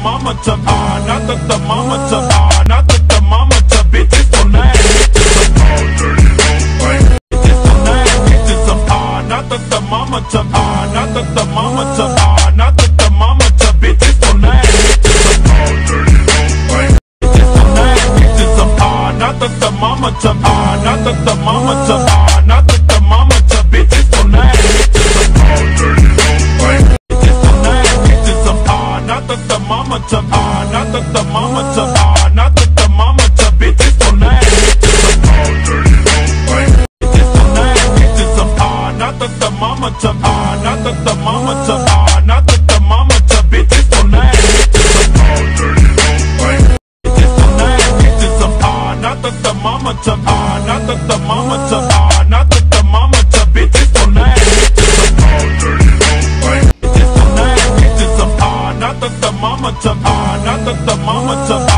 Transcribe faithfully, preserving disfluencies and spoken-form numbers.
mama to ah, not that the mama to ah, not that the mama to bitches don't act. Bitches don't act, bitches some ah, not that the mama to ah, not that the mama to ah, not that the mama to bitches don't act. Bitches don't act, bitches some ah, not that the mama to ah, not that the mama to ah, not that the mama to bitches don't act. Not that the mama to ah, not that the mama to ah, not that the mama to bitches don't act. Bitches don't act, bitches some ah, not that the mama to ah, not that the mama to ah, not that the mama to bitches don't act. Bitches don't act, bitches some ah, not that the mama to ah, not that the mama to ah, not that the mama to bitches don't act. Not that the mama to ah, not that the mama to